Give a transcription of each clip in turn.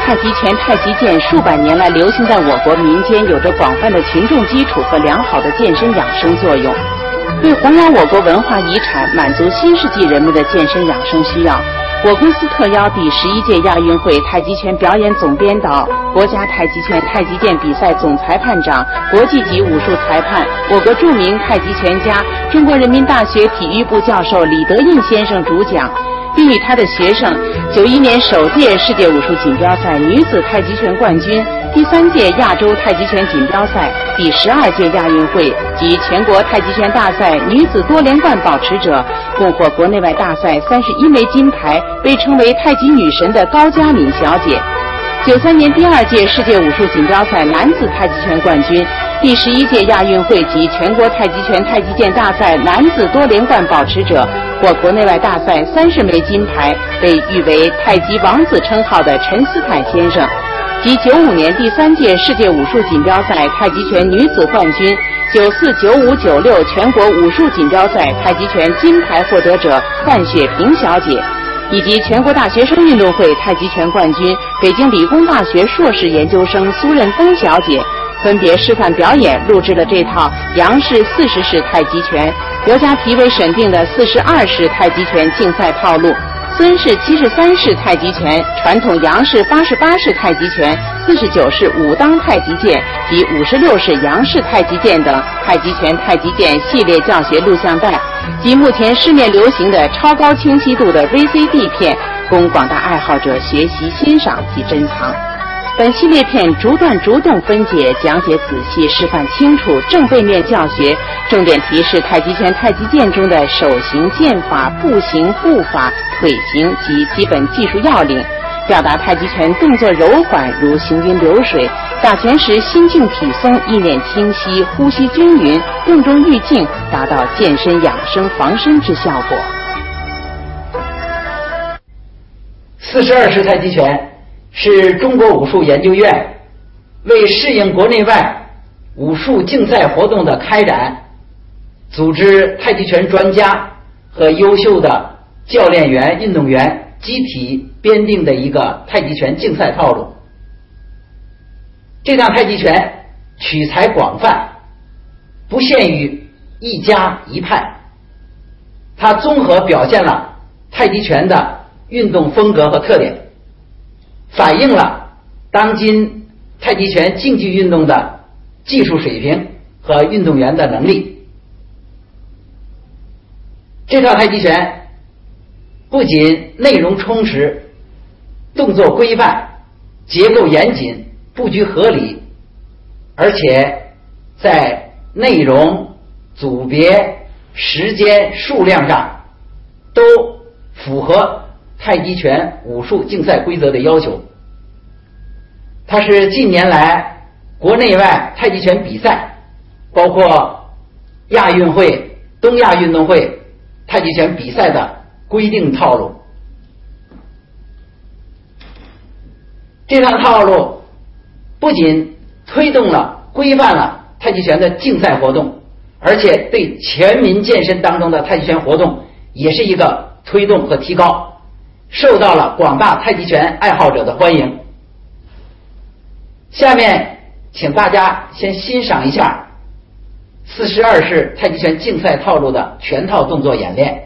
太极拳、太极剑数百年来流行在我国民间，有着广泛的群众基础和良好的健身养生作用。为弘扬我国文化遗产，满足新世纪人们的健身养生需要，我公司特邀第11届亚运会太极拳表演总编导、国家太极拳、太极剑比赛总裁判长、国际级武术裁判、我国著名太极拳家、中国人民大学体育部教授李德印先生主讲，并与他的学生91年首届世界武术锦标赛女子太极拳冠军、第3届亚洲太极拳锦标赛、第12届亚运会及全国太极拳大赛女子多连冠保持者，共获国内外大赛31枚金牌，被称为太极女神的高佳敏小姐；93年第2届世界武术锦标赛男子太极拳冠军，第11届亚运会及全国太极拳、太极剑大赛男子多连冠保持者，获国内外大赛30枚金牌，被誉为太极王子称号的陈思凯先生；及95年第3届世界武术锦标赛太极拳女子冠军，94、95、96全国武术锦标赛太极拳金牌获得者范雪萍小姐，以及全国大学生运动会太极拳冠军北京理工大学硕士研究生苏任登小姐，分别示范表演录制了这套杨氏40式太极拳、国家体委审定的42式太极拳竞赛套路、孙氏73式太极拳、传统杨氏88式太极拳、49式武当太极剑及56式杨氏太极剑等太极拳、太极剑系列教学录像带，及目前市面流行的超高清晰度的 VCD 片，供广大爱好者学习欣赏及珍藏。本系列片逐段逐动分解，讲解仔细，示范清楚，正背面教学，重点提示太极拳、太极剑中的手型、剑法、步型、步法、腿型及基本技术要领，表达太极拳动作柔缓如行云流水，打拳时心静体松，意念清晰，呼吸均匀，动中寓静，达到健身养生防身之效果。 42式太极拳是中国武术研究院为适应国内外武术竞赛活动的开展，组织太极拳专家和优秀的教练员、运动员集体编定的一个太极拳竞赛套路。这套太极拳取材广泛，不限于一家一派，它综合表现了太极拳的运动风格和特点，反映了当今太极拳竞技运动的技术水平和运动员的能力。这套太极拳不仅内容充实、动作规范、结构严谨、布局合理，而且在内容、组别、时间、数量上都符合太极拳武术竞赛规则的要求。它是近年来国内外太极拳比赛，包括亚运会、东亚运动会太极拳比赛的规定套路。这套套路不仅推动了、规范了太极拳的竞赛活动，而且对全民健身当中的太极拳活动也是一个推动和提高，受到了广大太极拳爱好者的欢迎。下面请大家先欣赏一下42式太极拳竞赛套路的全套动作演练。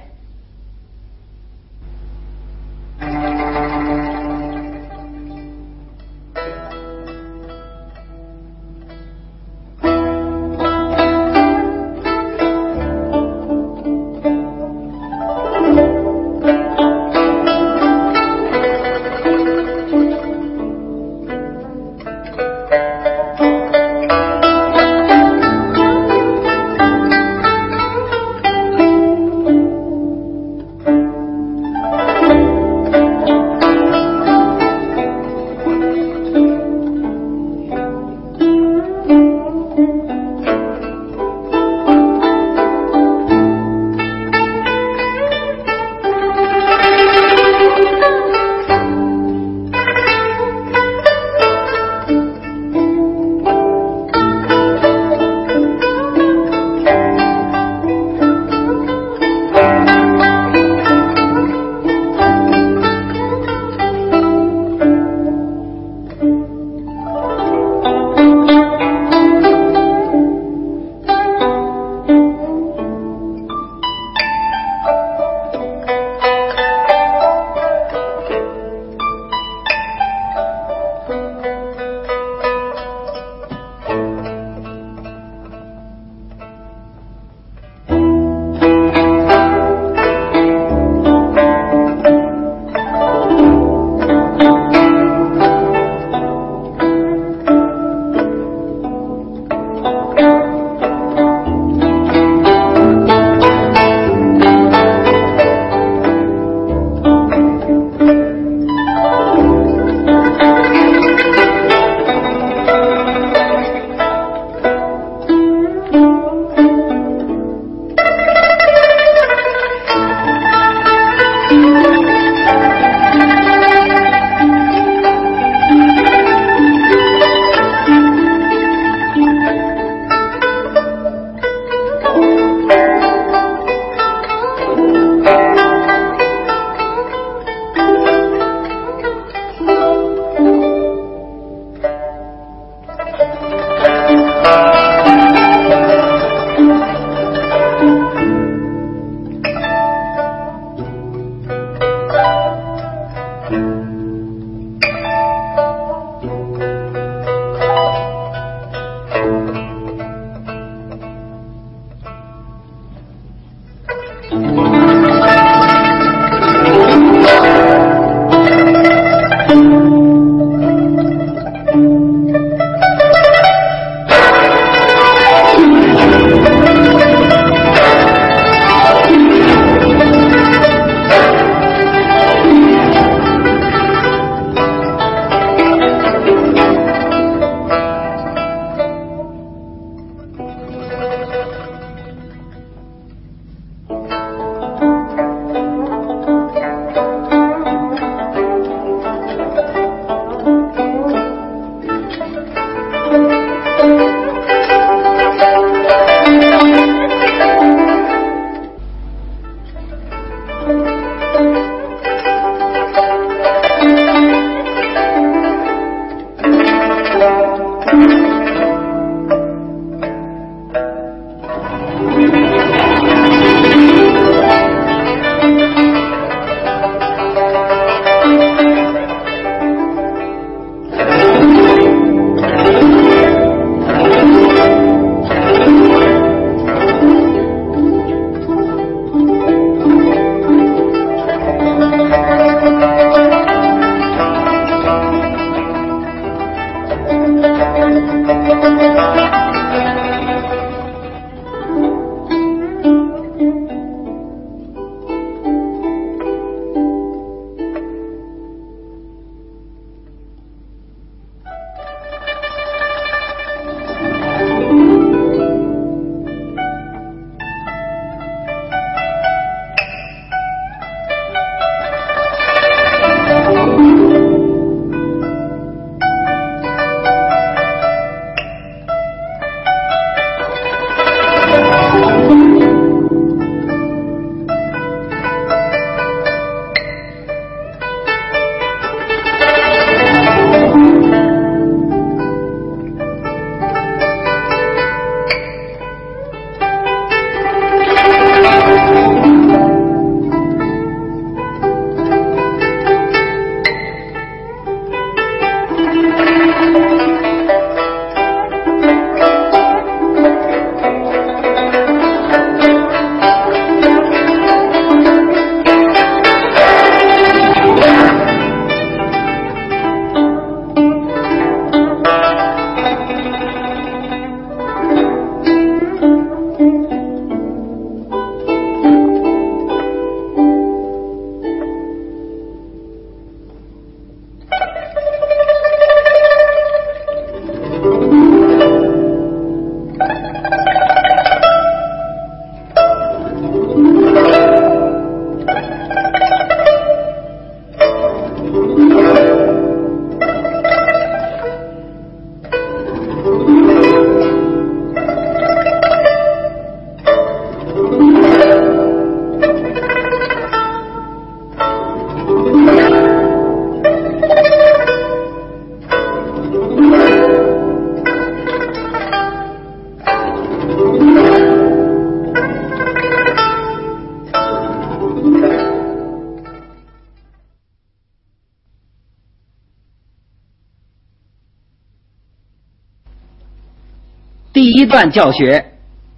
第一段教学。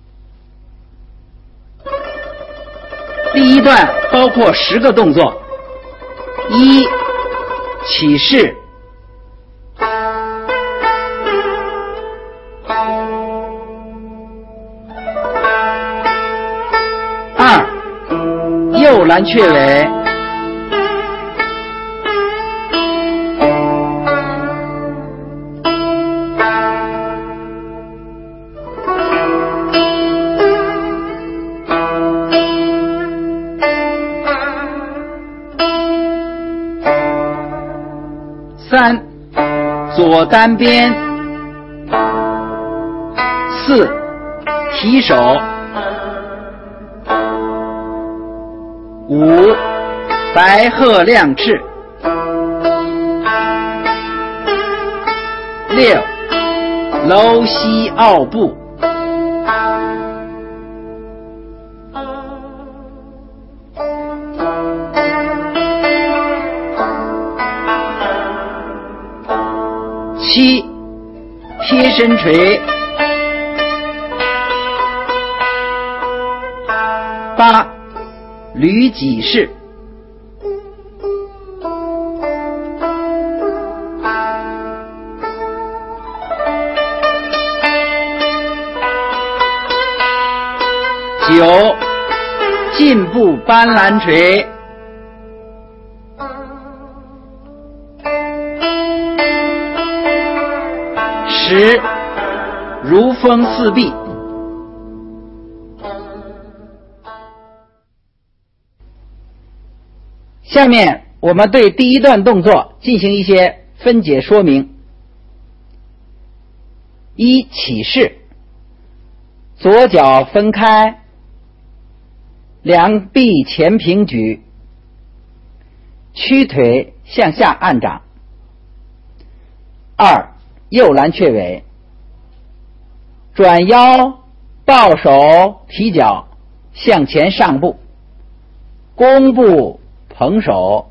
第一段包括10个动作：一、起势；二、右蓝雀尾；三、左单边；四、提手；五、白鹤亮翅；六、楼西奥步；七、贴身锤；八、捋脊式；九、进步斑斓锤；10、如风似壁。下面我们对第一段动作进行一些分解说明。一、起势，左脚分开，两臂前平举，屈腿向下按掌。二、右蓝雀尾，转腰抱手提脚向前上步，弓步捧手，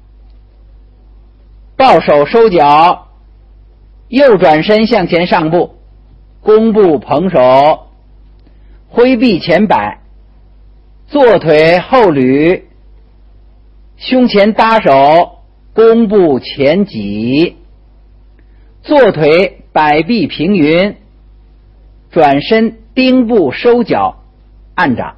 抱手收脚，右转身向前上步，弓步捧手，挥臂前摆，坐腿后捋，胸前搭手，弓步前挤，坐腿摆臂平匀，转身丁步收脚按掌。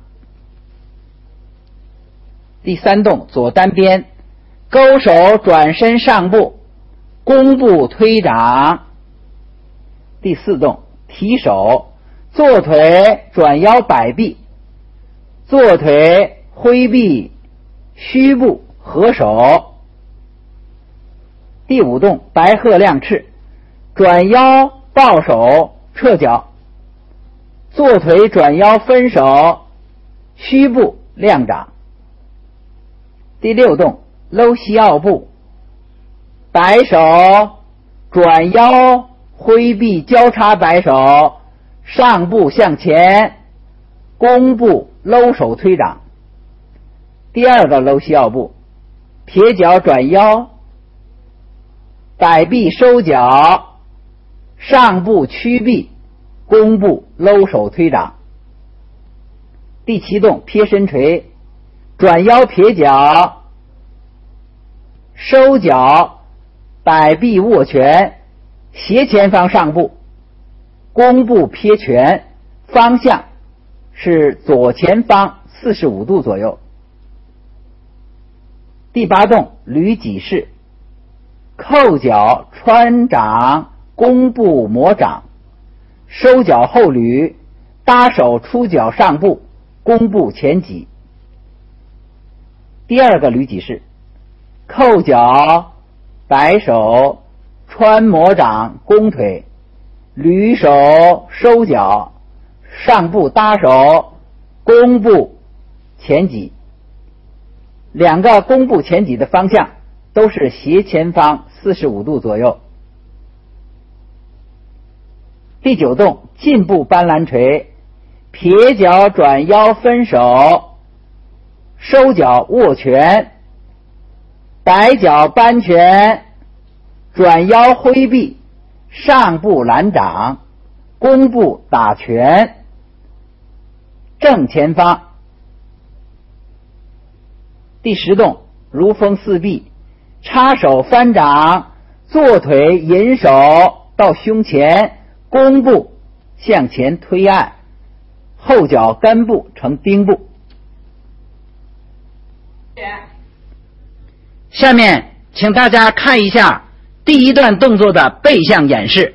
第三动左单边，勾手转身上步，弓步推掌。第四动提手，坐腿转腰摆臂，坐腿挥臂虚步合手。第五动白鹤亮翅，转腰抱手撤脚，坐腿转腰分手虚步亮掌。第六动搂膝奥步，摆手转腰挥臂交叉摆手，上步向前，弓步搂手推掌。第二个搂膝奥步，撇脚转腰，摆臂收脚，上步屈臂，弓步搂手推掌。第七动撇身锤，转腰撇脚，收脚，摆臂握拳，斜前方上步，弓步撇拳，方向是左前方45度左右。第八动捋脊式，扣脚穿掌，弓步磨掌，收脚后捋，搭手出脚上步，弓步前挤。第二个捋脊式，扣脚摆手穿磨掌弓腿，捋手收脚，上步搭手，弓步前挤。两个弓步前挤的方向都是斜前方45度左右。第九动进步斑斓锤，撇脚转腰分手，收脚握拳，摆脚扳拳，转腰挥臂，上步拦掌， 弓步打拳，正前方。第10动，如风四臂，插手翻掌，坐腿引手到胸前，弓步向前推按，后脚跟步成丁步。下面请大家看一下第一段动作的背向演示。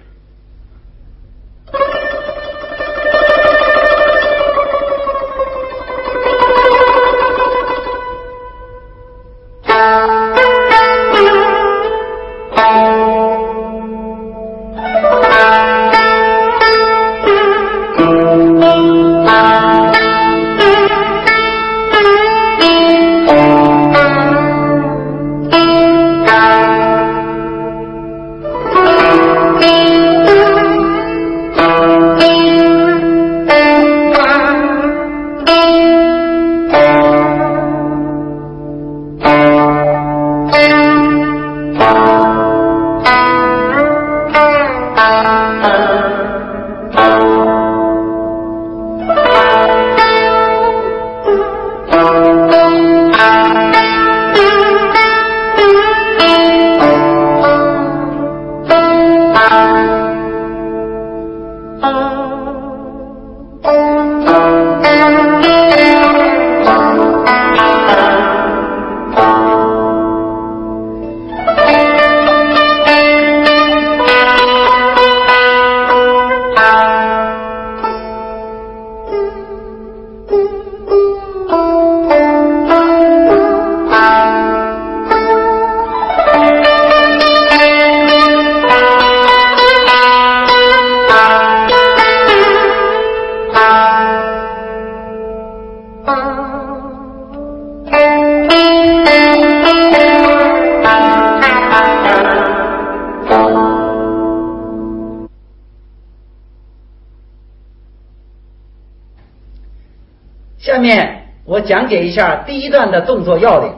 下面我讲解一下第一段的动作要领。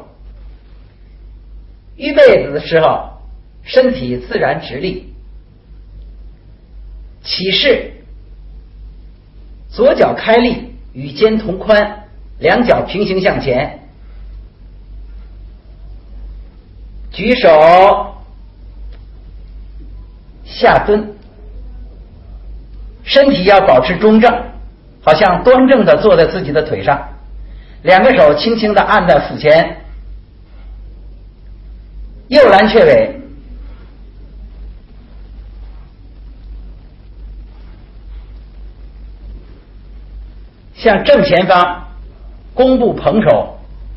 预备的时候，身体自然直立，起势，左脚开立，与肩同宽，两脚平行向前，举手下蹲，身体要保持中正，好像端正地坐在自己的腿上，两个手轻轻地按在腹前，右蓝雀尾，向正前方弓步捧手，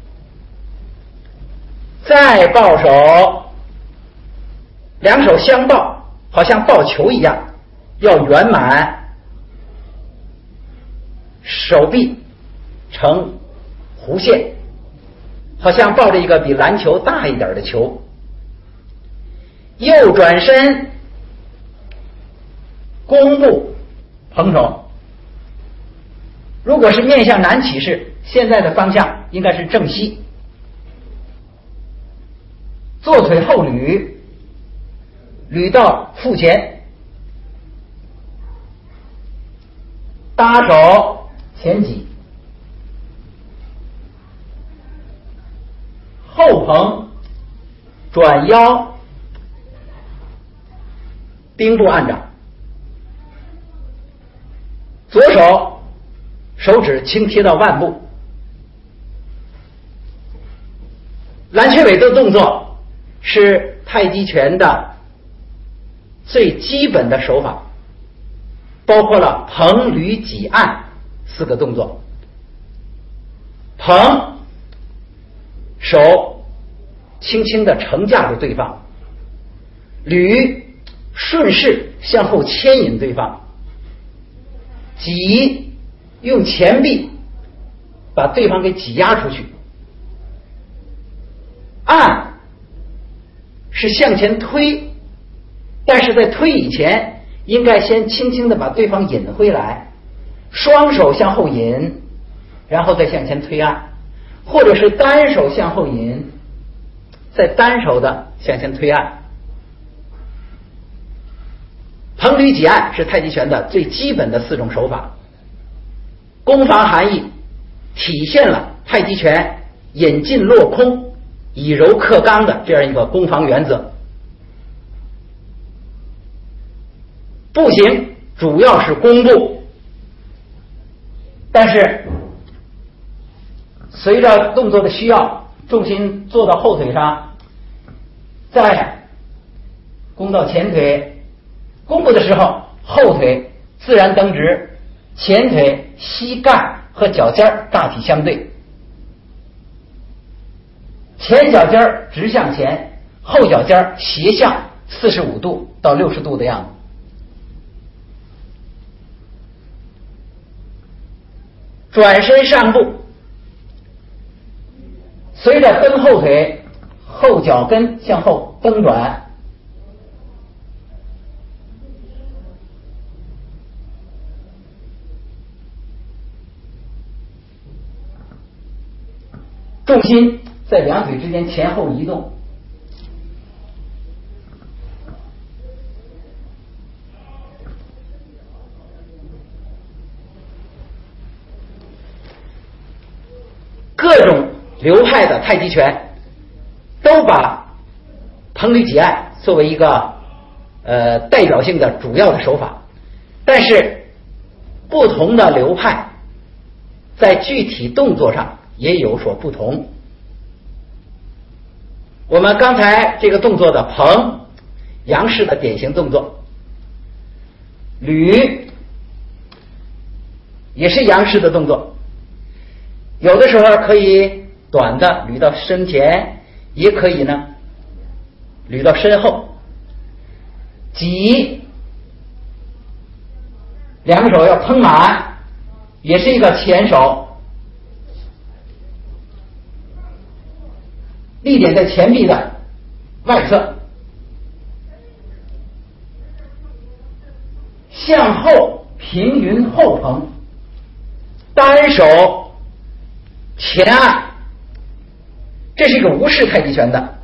再抱手，两手相抱，好像抱球一样，要圆满，手臂呈弧线，好像抱着一个比篮球大一点的球。右转身，弓步捧手。如果是面向南起势，现在的方向应该是正西。左腿后捋，捋到腹前，搭手前挤，后捧转腰，丁步按掌，左手手指轻贴到腕部。蓝雀尾的动作是太极拳的最基本的手法，包括了捧、捋、挤、按4个动作。捧，手轻轻地承架住对方；捋，顺势向后牵引对方；挤，用前臂把对方给挤压出去；按，是向前推，但是在推以前应该先轻轻地把对方引回来，双手向后引，然后再向前推按，或者是单手向后引，再单手的向前推按。捧彭吕几按是太极拳的最基本的4种手法，攻防含义体现了太极拳引进落空、以柔克刚的这样一个攻防原则。步行主要是弓步，但是随着动作的需要，重心坐到后腿上，再弓到前腿，弓步的时候后腿自然蹬直，前腿膝盖和脚尖大体相对，前脚尖直向前，后脚尖斜向45度到60度的样子。转身上步，随着蹬后腿，后脚跟向后蹬转，重心在两腿之间前后移动，各种流派的太极拳都把彭吕几按作为一个代表性的主要的手法，但是不同的流派在具体动作上也有所不同。我们刚才这个动作的彭，杨氏的典型动作，吕也是杨氏的动作，有的时候可以短的捋到身前，也可以呢捋到身后。挤，两个手要撑满，也是一个前手，力点在前臂的外侧，向后平匀后蓬，单手前按，这是一个吴氏太极拳的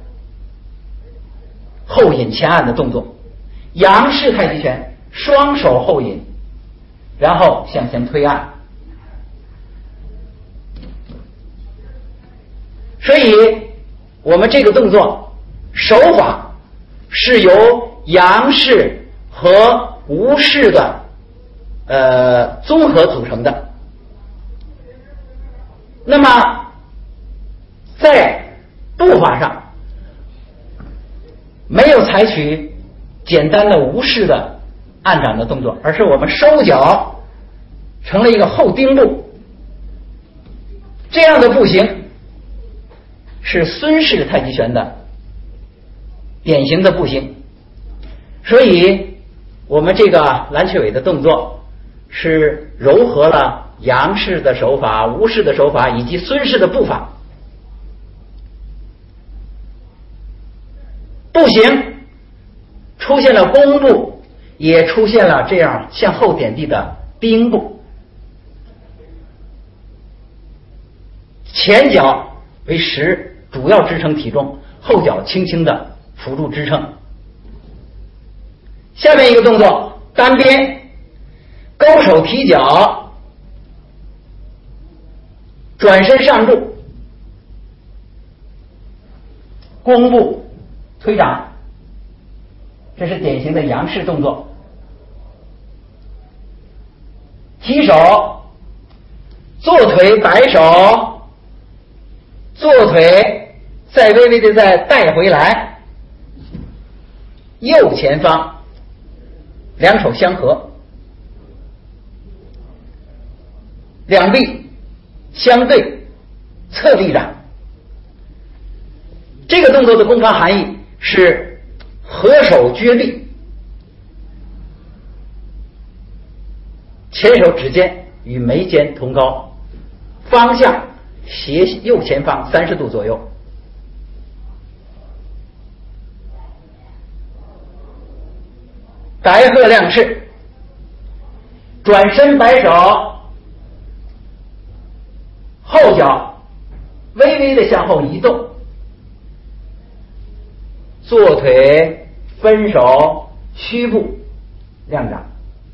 后引前按的动作。杨氏太极拳双手后引，然后向前推按。所以我们这个动作手法是由杨氏和吴氏的综合组成的。那么在步法上没有采取简单的吴氏的按掌的动作，而是我们收脚成了一个后丁步，这样的步行是孙氏太极拳的典型的步行。所以我们这个蓝雀尾的动作是糅合了杨氏的手法、吴氏的手法以及孙氏的步法。步行出现了弓步，也出现了这样向后点地的兵步。前脚为实，主要支撑体重，后脚轻轻的辅助支撑。下面一个动作，单边勾手提脚，转身上步，弓步推掌，这是典型的杨氏动作。提手，坐腿摆手，坐腿再微微的再带回来，右前方两手相合，两臂相对，侧立掌。这个动作的攻防含义是合手撅臂，前手指尖与眉间同高，方向斜右前方30度左右。白鹤亮翅，转身摆手，后脚微微的向后移动，坐腿分手虚步， 两掌，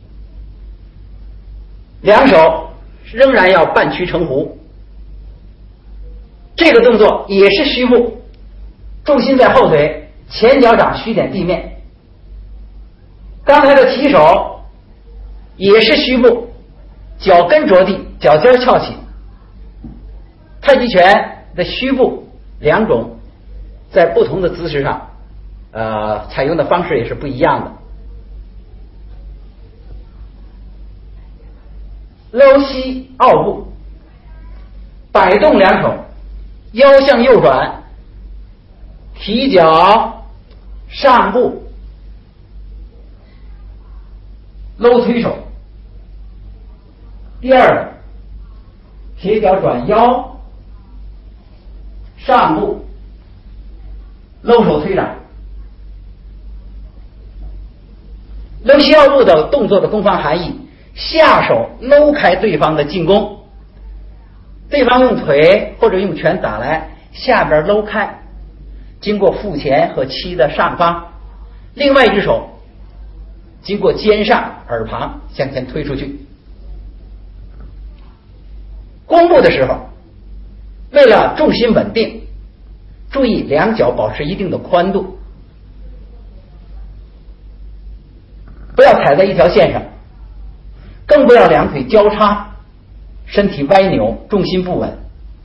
两手仍然要半屈成弧。这个动作也是虚步，重心在后腿，前脚掌虚点地面。刚才的提手也是虚步，脚跟着地，脚尖翘起。太极拳的虚步两种，在不同的姿势上，采用的方式也是不一样的。搂膝拗步，摆动两手，腰向右转，提脚上步，搂推手。第二个，提脚转腰，上步，搂手推掌。搂膝拗步的动作的攻防含义：下手搂开对方的进攻，对方用腿或者用拳打来，下边搂开，经过腹前和膝的上方，另外一只手经过肩上耳旁向前推出去。弓步的时候，为了重心稳定，注意两脚保持一定的宽度，不要踩在一条线上，更不要两腿交叉，身体歪扭，重心不稳。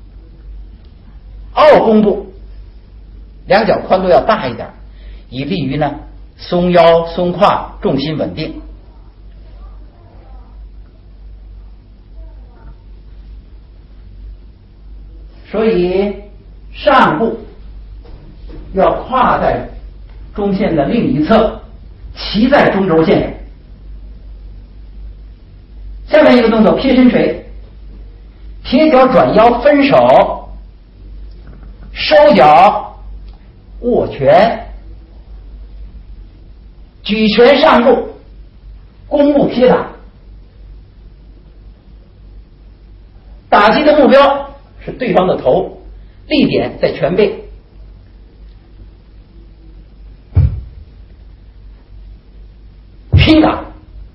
拗弓步，两脚宽度要大一点，以利于呢松腰松胯，重心稳定。所以上步要跨在中线的另一侧，骑在中轴线上。下面一个动作撇身锤，撇脚转腰分手，收脚握拳，举拳上步，弓步撇打。打击的目标是对方的头，力点在拳背。拼打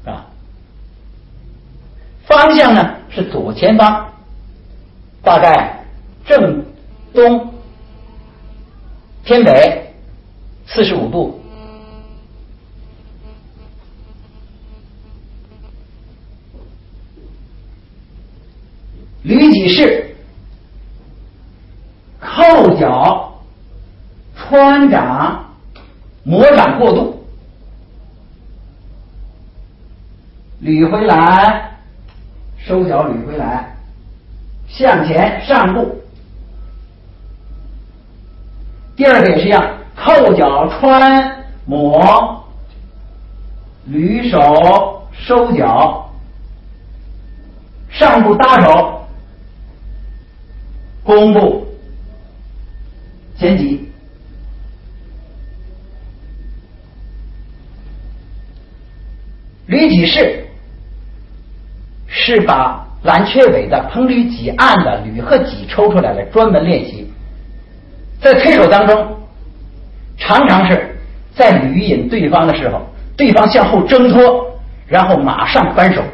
方向呢是左前方，大概正东偏北45度。捋脊式，扣脚穿掌磨掌过渡，捋回来，收脚捋回来，向前上步。第二个也是一样，扣脚穿抹，捋手收脚，上步搭手，弓步前挤。捋脊式是把蓝雀尾的蓬捋脊岸的捋和脊抽出来了，专门练习。在推手当中，常常是在捋引对方的时候，对方向后挣脱，然后马上翻手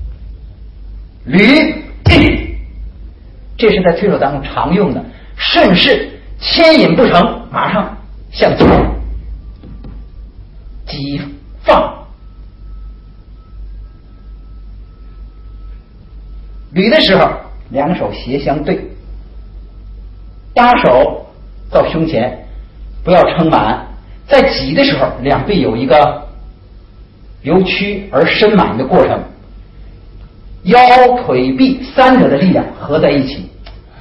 捋，这是在推手当中常用的。顺势牵引不成，马上向前挤放。捋的时候，两手斜相对，搭手到胸前，不要撑满。在挤的时候，两臂有一个由屈而伸满的过程，腰腿臂三者的力量合在一起。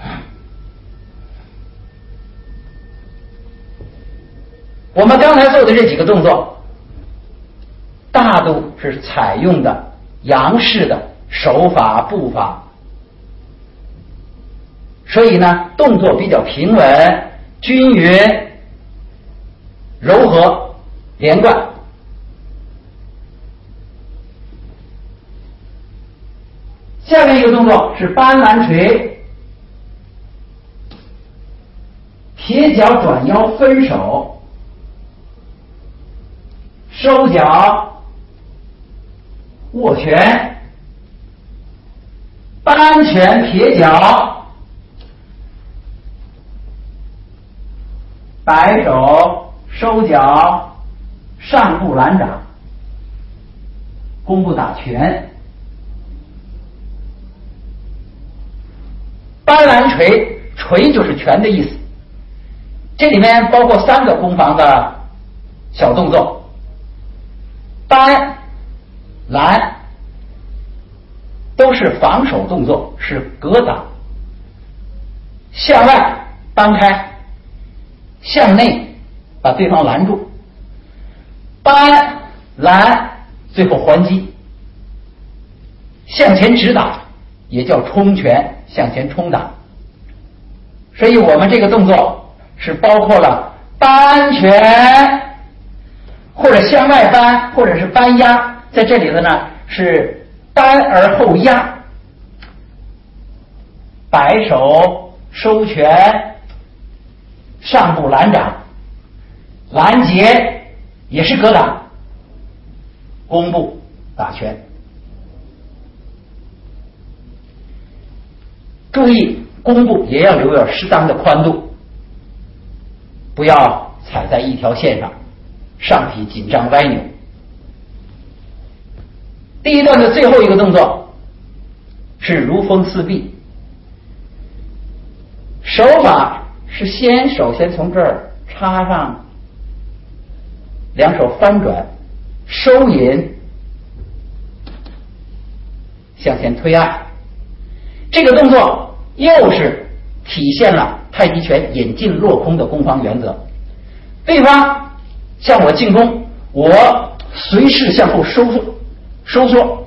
我们刚才做的这几个动作，大都是采用的杨式的手法步法，所以呢动作比较平稳均匀柔和连贯。下面一个动作是搬蓝锤，撇脚转腰分手，收脚握拳，单拳撇脚，摆手收脚，上步揽掌，弓步打拳，搬拦锤，锤就是拳的意思。这里面包括3个攻防的小动作，搬、拦都是防守动作，是格挡，向外搬开，向内把对方拦住，搬、拦，最后还击，向前直打也叫冲拳，向前冲打。所以我们这个动作是包括了搬拳，或者向外搬，或者是搬压，在这里的呢是单而后压，摆手收拳，上步拦掌，拦截也是格挡，弓步打拳。注意弓步也要留有适当的宽度，不要踩在一条线上，上体紧张歪扭。第一段的最后一个动作是如风似壁，手法是首先从这儿插上，两手翻转，收引，向前推按。这个动作又是体现了太极拳引进落空的攻防原则。对方向我进攻，我随势向后收缩，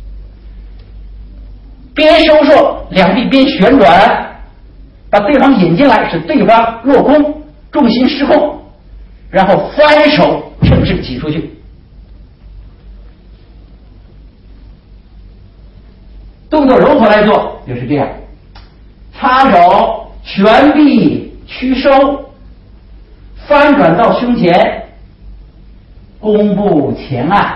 边收缩两臂边旋转，把对方引进来，使对方落空，重心失控，然后翻手趁势挤出去。动作柔和来做就是这样，插手全臂屈收，翻转到胸前，弓步前按。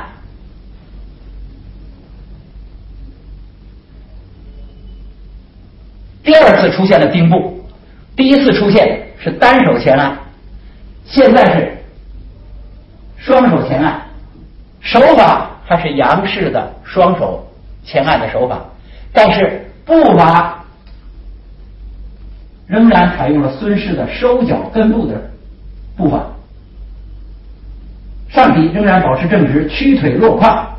第二次出现了兵步，第一次出现是单手前按，现在是双手前按，手法还是杨氏的双手前按的手法，但是步伐仍然采用了孙氏的收脚跟步的步伐，上体仍然保持正直，屈腿落胯。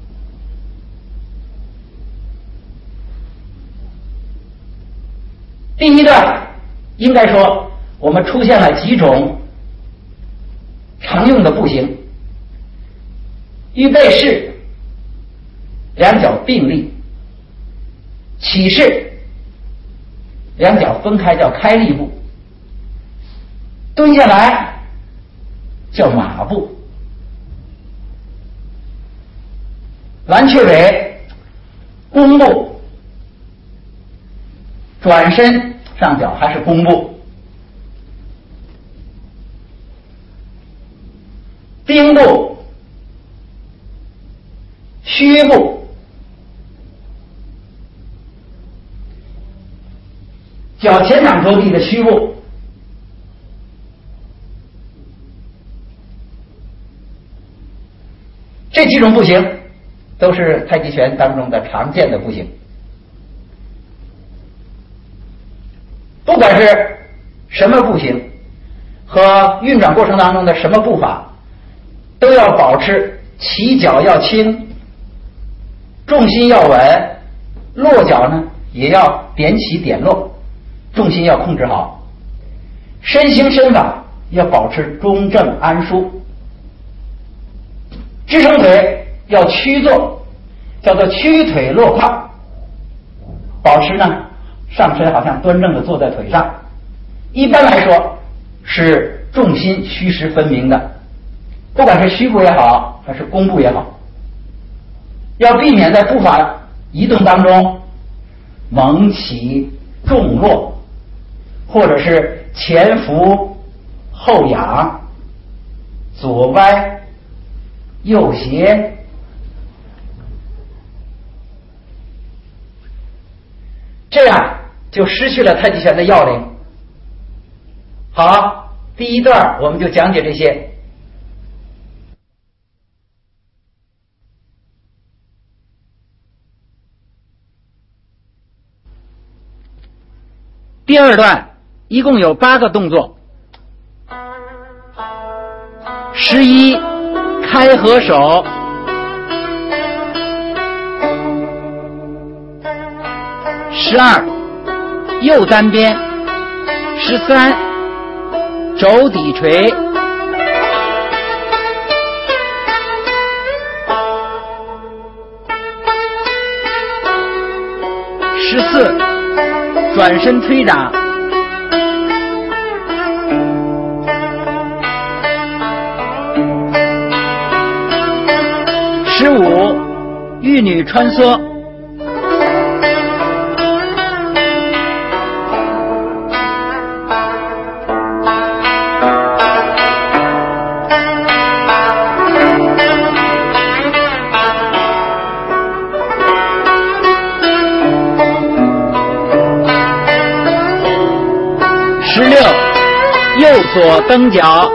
第一段应该说我们出现了几种常用的步型：预备式，两脚并立；起势，两脚分开叫开立步；蹲下来叫马步；拦雀尾，弓步；转身上脚还是弓步；兵步、虚步、脚前掌着地的虚步。这几种步型都是太极拳当中的常见的步型。不管是什么步型和运转过程当中的什么步法，都要保持起脚要轻，重心要稳，落脚呢也要点起点落，重心要控制好，身形身法要保持中正安舒，支撑腿要屈坐，叫做屈腿落胯，保持呢上身好像端正的坐在腿上。一般来说是重心虚实分明的，不管是虚步也好还是弓步也好，要避免在步法移动当中猛起重落，或者是前伏后仰，左歪右斜， 就失去了太极拳的要领。好，第一段我们就讲解这些。第二段一共有8个动作。11开合手，12右单边，13肘底锤，14转身推掌，15玉女穿梭，16右左蹬脚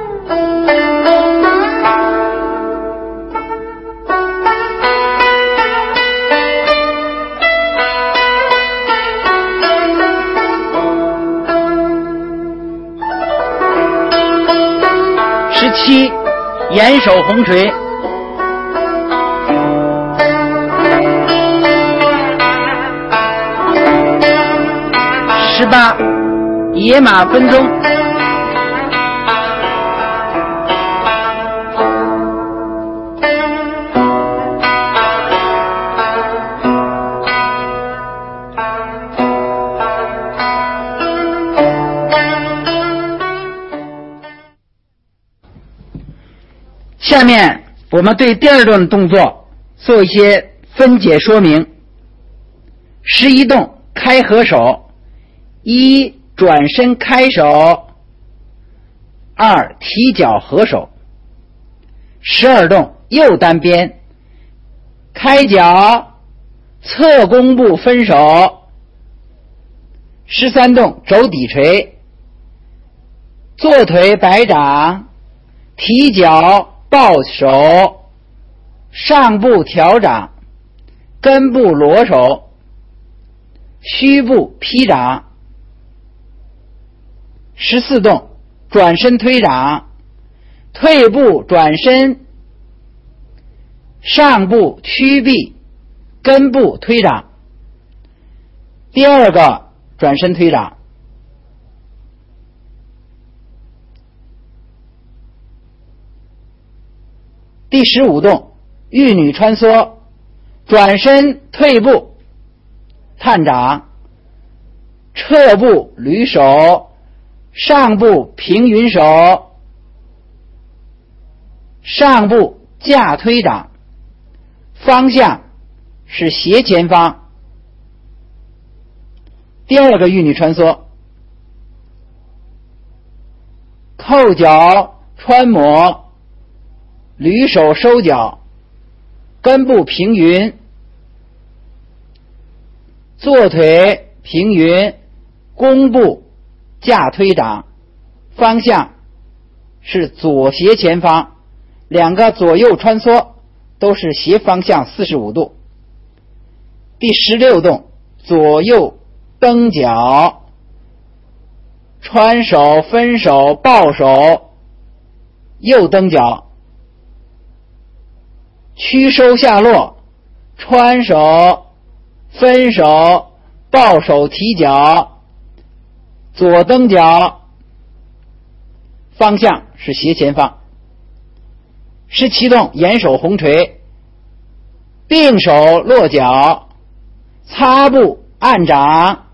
，17掩手红锤，18野马分鬃下面我们对第二段动作做一些分解说明。11动开合手，1转身开手，2提脚合手。12动右单边开脚侧弓步分手。13动肘底锤，坐腿摆掌，提脚抱手，上步调掌，根部裸手，虚步劈掌。14动转身推掌，退步转身，上步屈臂，根部推掌。第二个转身推掌。第15动玉女穿梭，转身退步探掌，撤步捋手，上步平云手，上步架推掌，方向是斜前方。第二个玉女穿梭，扣脚穿抹，捋手收脚，根部平匀，坐腿平匀，弓步架推掌，方向是左斜前方，两个左右穿梭都是斜方向45度。第16动左右蹬脚，穿手分手抱手，右蹬脚，屈收下落，穿手分手抱手提脚，左蹬脚，方向是斜前方。17动掩手红锤，并手落脚，擦步按掌，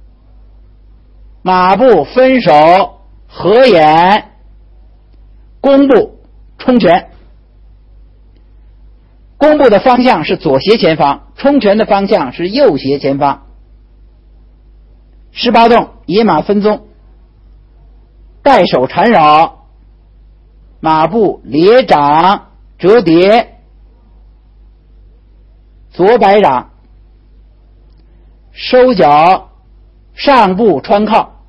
马步分手合眼，弓步冲拳。弓步的方向是左斜前方，冲拳的方向是右斜前方。18动野马分鬃，带手缠绕，马步连掌折叠，左摆掌，收脚上部穿靠，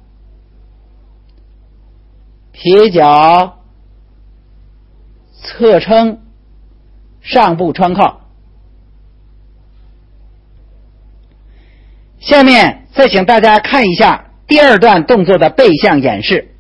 撇脚侧撑，上部穿靠。下面再请大家看一下第二段动作的背向演示。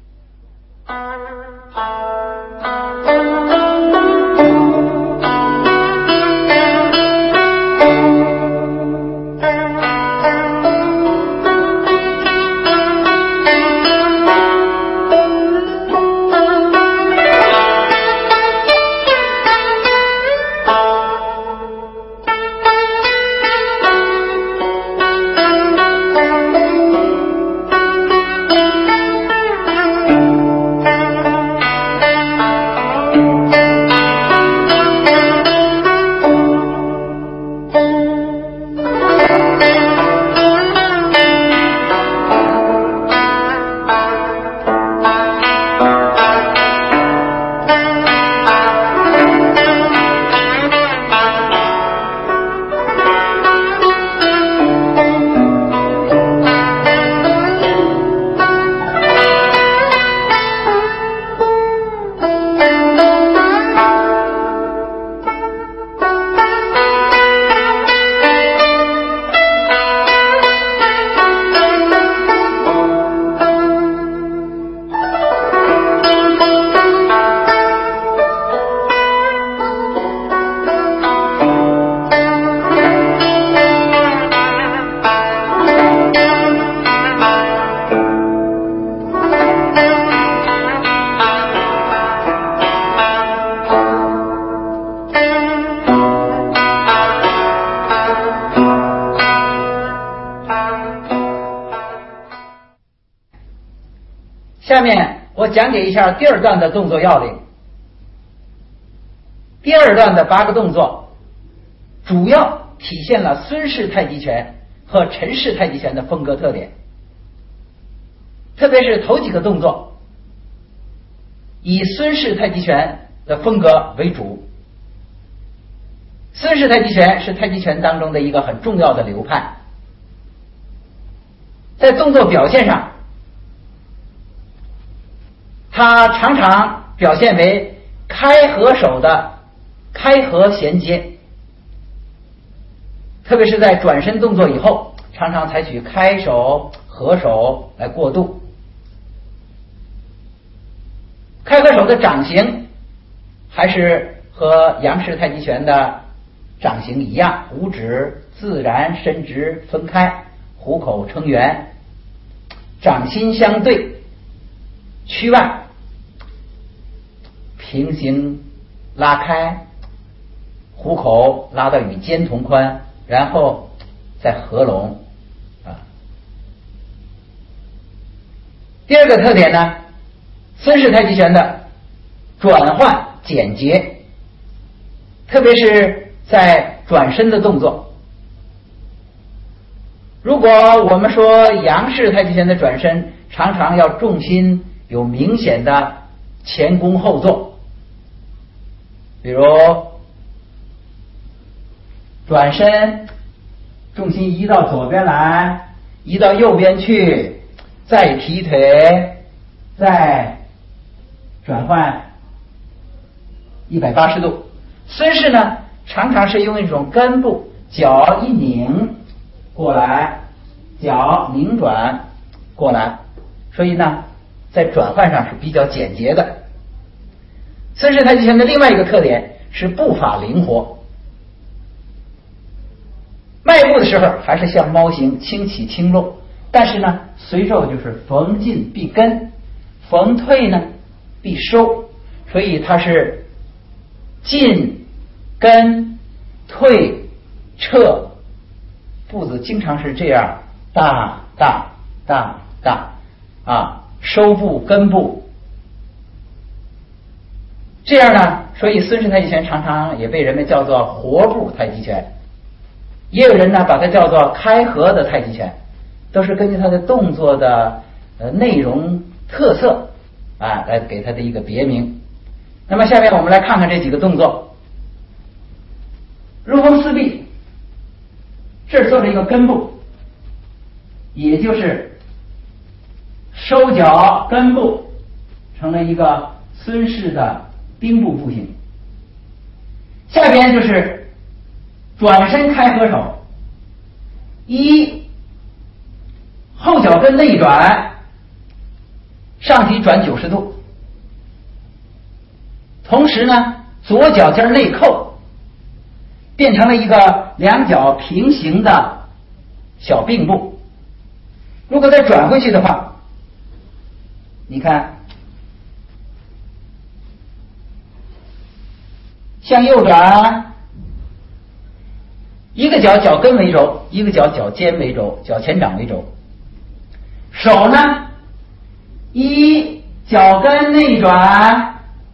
下面我讲解一下第二段的动作要领。第二段的8个动作主要体现了孙氏太极拳和陈氏太极拳的风格特点，特别是头几个动作以孙氏太极拳的风格为主。孙氏太极拳是太极拳当中的一个很重要的流派，在动作表现上它常常表现为开合手的开合衔接，特别是在转身动作以后，常常采取开手合手来过渡。开合手的掌形还是和杨氏太极拳的掌形一样，五指自然伸直分开，虎口成圆，掌心相对，屈腕，平行拉开，虎口拉到与肩同宽，然后再合拢第二个特点呢，孙氏太极拳的转换简洁，特别是在转身的动作。如果我们说杨氏太极拳的转身常常要重心有明显的前弓后坐，比如转身重心移到左边来，移到右边去，再提腿，再转换180度。孙氏呢常常是用一种根部，脚一拧过来，脚拧转过来，所以呢在转换上是比较简洁的。孙氏太极拳的另外一个特点是步法灵活，迈步的时候还是像猫形，轻起轻落，但是呢随后就是逢进必跟，逢退呢必收，所以它是进跟退撤，步子经常是这样大大大大收步跟步，这样呢，所以孙氏太极拳常常也被人们叫做活步太极拳，也有人呢把它叫做开合的太极拳，都是根据它的动作的内容特色来给它的一个别名。那么下面我们来看看这几个动作。入弓四臂，这儿做了一个根部，也就是收脚根部，成了一个孙氏的丁部步行。下边就是转身开合手，一后脚跟内转，上体转90度，同时呢左脚尖内扣，变成了一个两脚平行的小并步。如果再转回去的话，你看向右转，一个脚脚跟为轴，一个脚脚尖为轴，脚前掌为轴。手呢，一脚跟内转，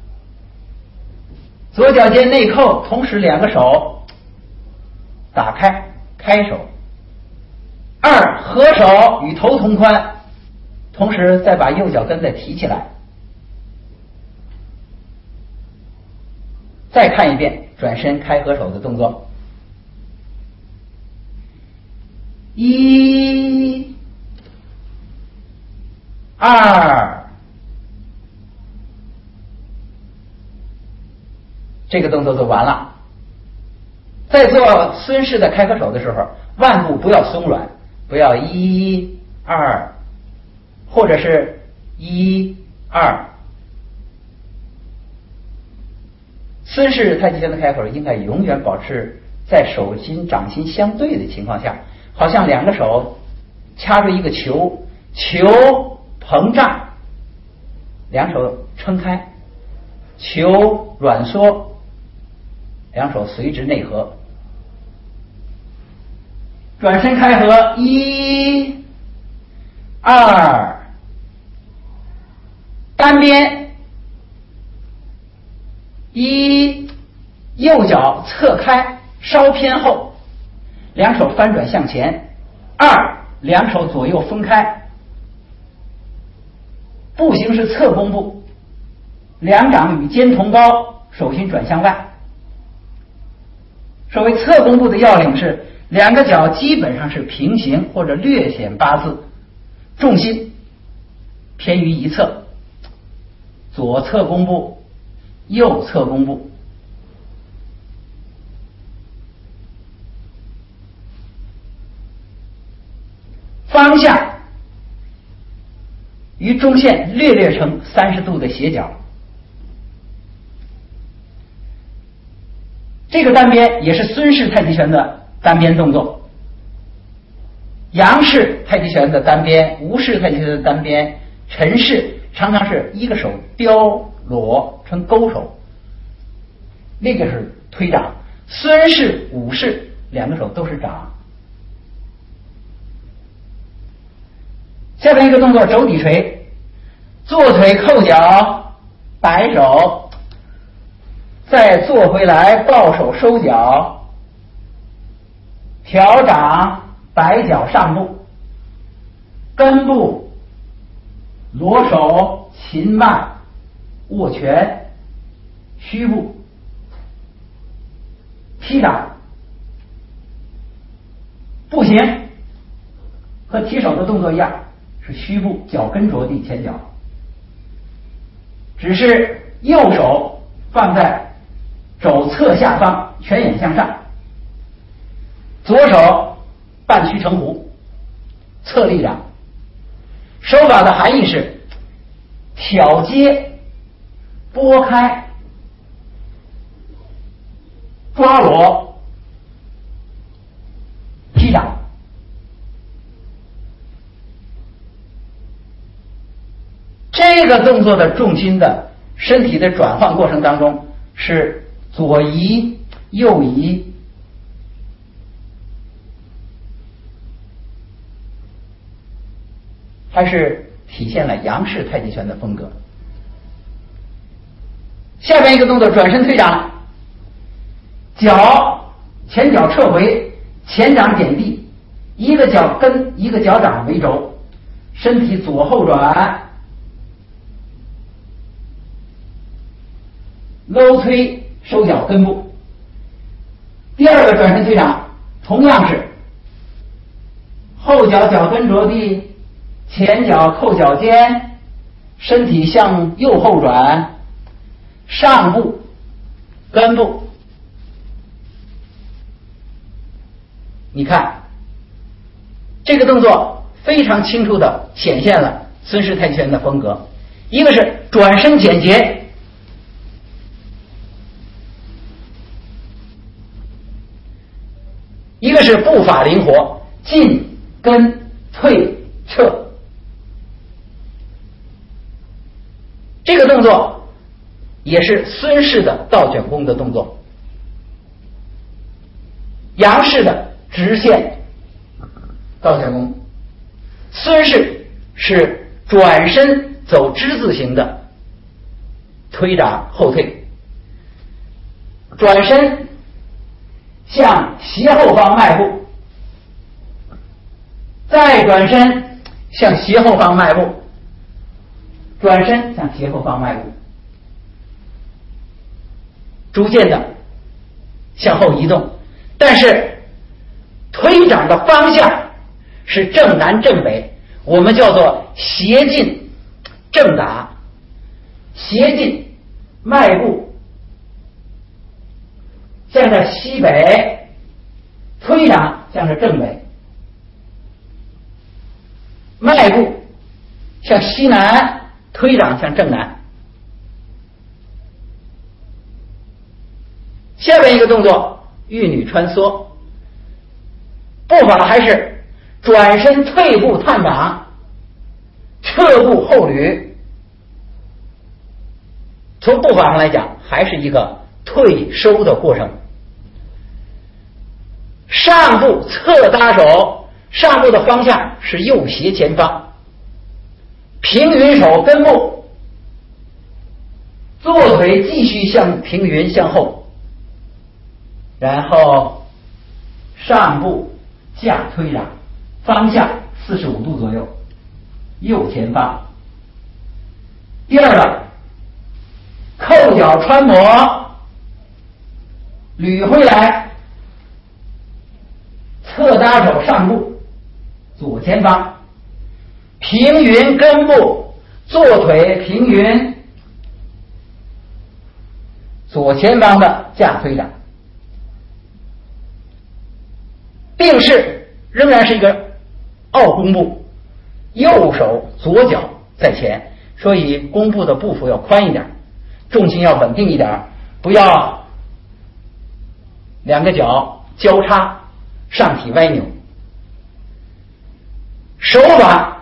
左脚尖内扣，同时两个手打开开手。二合手与头同宽，同时再把右脚跟再提起来。再看一遍转身开合手的动作，一、二，这个动作就完了。在做孙氏的开合手的时候，腕部不要松软，不要一、二，或者是一、二。孙氏太极拳的开口应该永远保持在手心掌心相对的情况下，好像两个手掐住一个球，球膨胀，两手撑开，球软缩，两手随之内合。转身开合，一、二，单边，一，右脚侧开稍偏后，两手翻转向前，二，两手左右分开，步行是侧弓步，两掌与肩同高，手心转向外。所谓侧弓步的要领是两个脚基本上是平行或者略显八字，重心偏于一侧，左侧弓步，右侧弓步。方向与中线略略呈30度的斜角。这个单边也是孙氏太极拳的单边动作。杨氏太极拳的单边，吴氏太极拳的单边，陈氏常常是一个手雕裸成勾手，另一个是推掌。孙氏、武氏两个手都是掌。下面一个动作肘底锤，坐腿扣脚，摆手，再坐回来抱手收脚，调掌摆脚上步，根部裸手擒腕握拳，虚步踢掌。步行和提手的动作一样，是虚步，脚跟着地前脚，只是右手放在肘侧下方，拳眼向上，左手半虚成弧，侧立掌。手法的含义是挑接、拨开、抓裸、踢掌。这个动作的重心的身体的转换过程当中是左移右移，还是体现了杨氏太极拳的风格。下面一个动作转身推掌，脚前脚撤回，前掌点地，一个脚跟一个脚掌为轴，身体左后转，搂推收脚根部。第二个转身推掌同样是后脚脚跟着地， 前脚扣脚尖，身体向右后转，上部根部。你看这个动作非常清楚地显现了孙氏太极拳的风格，一个是转身简洁，一个是步法灵活，进跟退撤。这个动作也是孙氏的倒卷弓的动作，杨氏的直线倒卷弓，孙氏是转身走之字形的推掌后退，转身向斜后方迈步，再转身向斜后方迈步，转身向斜后方迈步，逐渐的向后移动，但是推掌的方向是正南正北，我们叫做斜进正打，斜进迈步向着西北，推掌向着正北，迈步向西南，推掌向正南。下面一个动作玉女穿梭，步法还是转身退步探掌，撤步后捋。从步法上来讲，还是一个退收的过程。上步侧搭手，上步的方向是右斜前方，平匀手跟步，左腿继续向平匀向后，然后上步架推掌，方向45度左右，右前方。第二个扣脚穿磨，捋回来，侧搭手上步，左前方，平匀跟步，左腿平匀，左前方的架推掌。并式仍然是一个拗弓步，右手左脚在前，所以弓步的步幅要宽一点，重心要稳定一点，不要两个脚交叉，上体歪扭。手法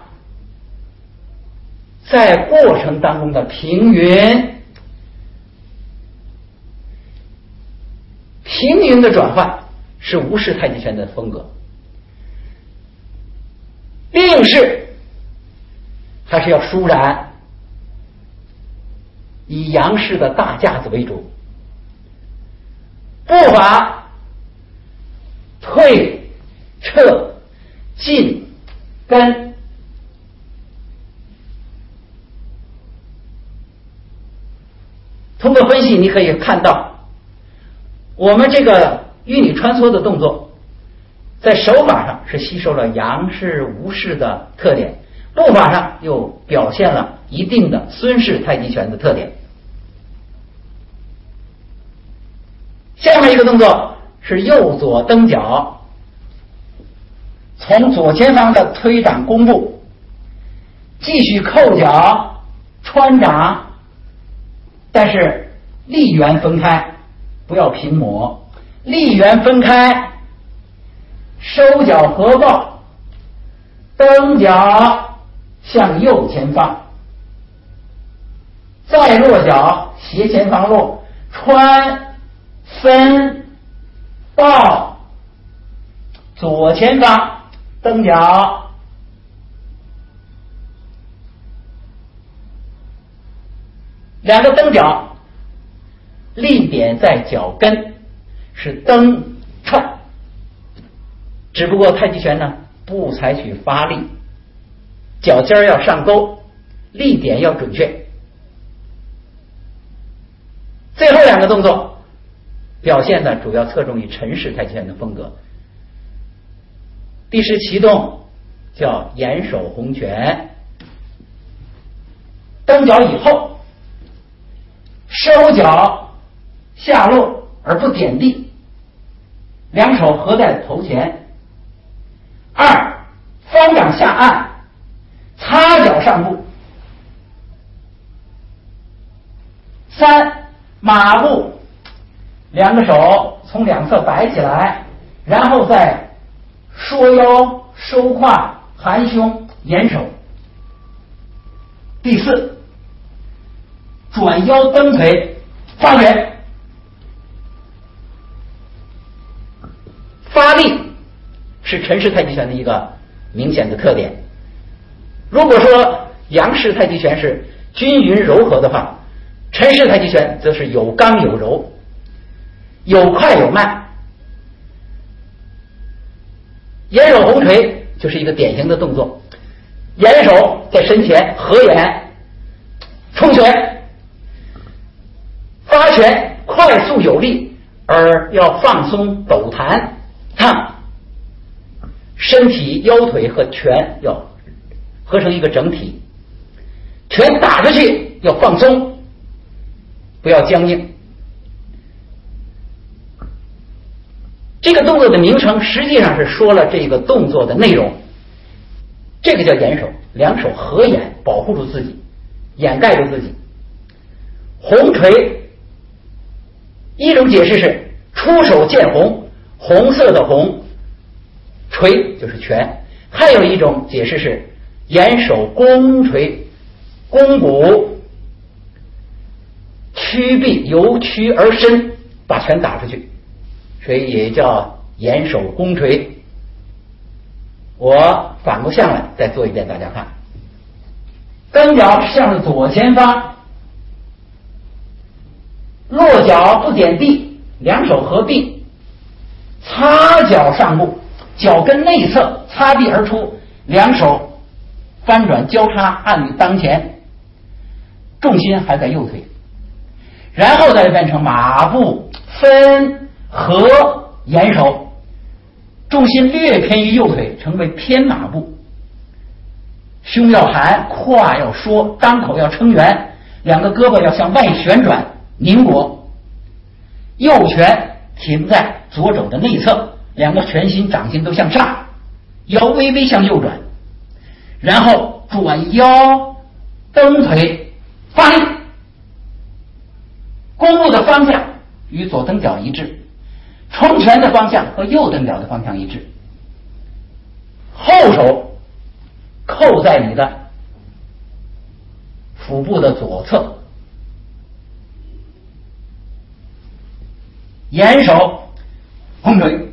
在过程当中的平匀的转换是吴氏太极拳的风格。并式还是要舒展，以杨氏的大架子为主。步法退撤进跟，通过分析你可以看到，我们这个玉女穿梭的动作在手法上是吸收了杨氏吴氏的特点，步法上又表现了一定的孙氏太极拳的特点。下面一个动作是右左蹬脚，从左前方的推掌弓步，继续扣脚穿掌，但是力缘分开，不要平磨，力缘分开，收脚合抱，蹬脚向右前方，再落脚斜前方落，穿分抱，左前方蹬脚，两个蹬脚力点在脚跟，是蹬踹，只不过太极拳呢不采取发力，脚尖要上勾，力点要准确。最后两个动作表现的主要侧重于陈氏太极拳的风格。地势启动， 叫严守红拳。蹬脚以后，收脚下落而不点地，两手合在头前。二，方掌下按，擦脚上步。三，马步，两个手从两侧摆起来，然后再缩腰收胯含胸掩手。第四，转腰蹬腿发拳。发力是陈氏太极拳的一个明显的特点。如果说杨氏太极拳是均匀柔和的话，陈氏太极拳则是有刚有柔，有快有慢。严守红锤就是一个典型的动作，严手在身前合眼冲拳，发拳快速有力，而要放松抖弹烫，身体腰腿和拳要合成一个整体，拳打出去要放松，不要僵硬。这个动作的名称实际上是说了这个动作的内容。这个叫掩手，两手合眼保护住自己，掩盖住自己。红锤一种解释是出手见红，红色的红，锤就是拳。还有一种解释是严守弓锤，弓骨屈臂由屈而伸，把拳打出去，所以也叫严守弓锤。我反过向来再做一遍，大家看。蹬脚向着左前方，落脚不点地，两手合臂，擦脚上步，脚跟内侧擦地而出，两手翻转交叉按于当前，重心还在右腿，然后再变成马步分合掩手，重心略偏于右腿，成为偏马步。胸要含，胯要缩，裆口要撑圆，两个胳膊要向外旋转拧裹，右拳停在左肘的内侧，两个拳心掌心都向上，腰微微向右转，然后转腰蹬腿发力。弓步的方向与左蹬脚一致，冲拳的方向和右蹬脚的方向一致，后手扣在你的腹部的左侧，严手红锤。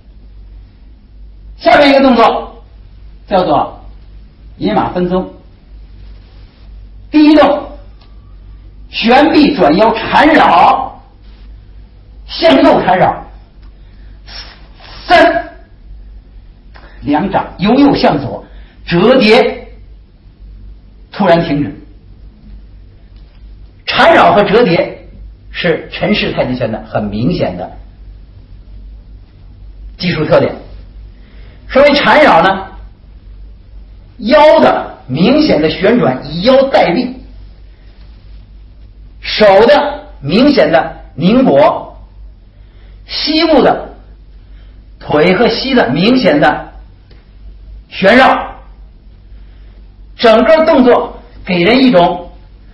下面一个动作叫做引马分鬃。第一动，旋臂转腰缠绕，向右缠绕，三，两掌由右向左折叠，突然停止。缠绕和折叠是陈氏太极拳的很明显的技术特点。所谓缠绕呢，腰的明显的旋转，以腰带力，手的明显的拧裹，膝部的腿和膝的明显的旋绕，整个动作给人一种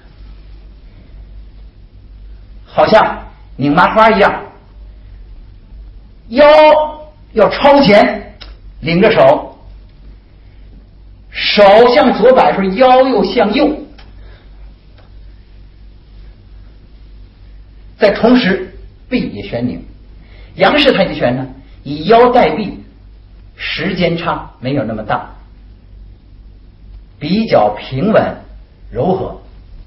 好像拧麻花一样，腰要超前领着手，手向左摆的时候腰又向右，再同时臂也旋拧。杨氏太极拳呢，以腰带臂，时间差没有那么大，比较平稳柔和。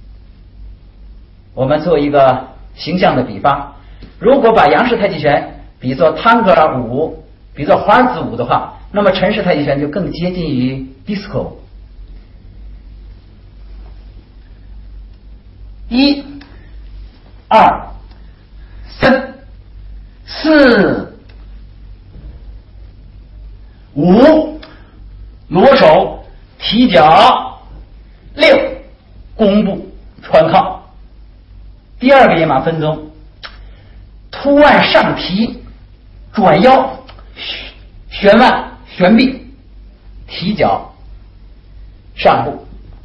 我们做一个形象的比方，如果把杨氏太极拳比作探戈舞，比作华尔兹舞的话，那么陈氏太极拳就更接近于 disco。 1、2、3、4、5，裸手提脚，6弓步穿靠。第二个野马分宗，突腕上提，转腰，旋腕旋臂，提脚上步。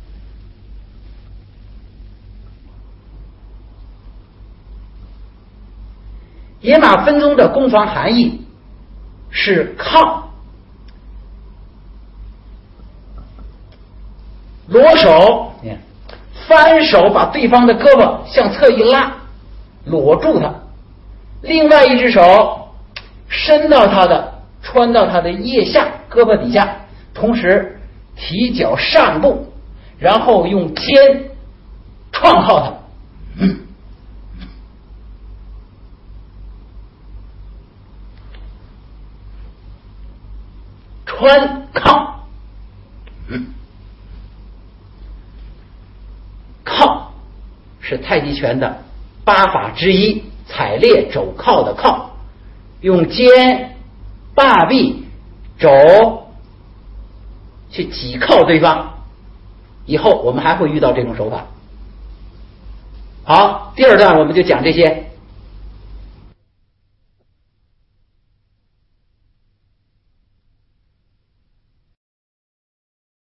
野马分宗的攻防含义是靠，裸手翻手把对方的胳膊向侧一拉，裸住他，另外一只手伸到穿到他的腋下胳膊底下，同时提脚上步，然后用肩创靠他。穿靠，靠是太极拳的8法之一，采猎肘靠的靠，用肩、把臂、肘去挤靠对方。以后我们还会遇到这种手法。好，第二段我们就讲这些。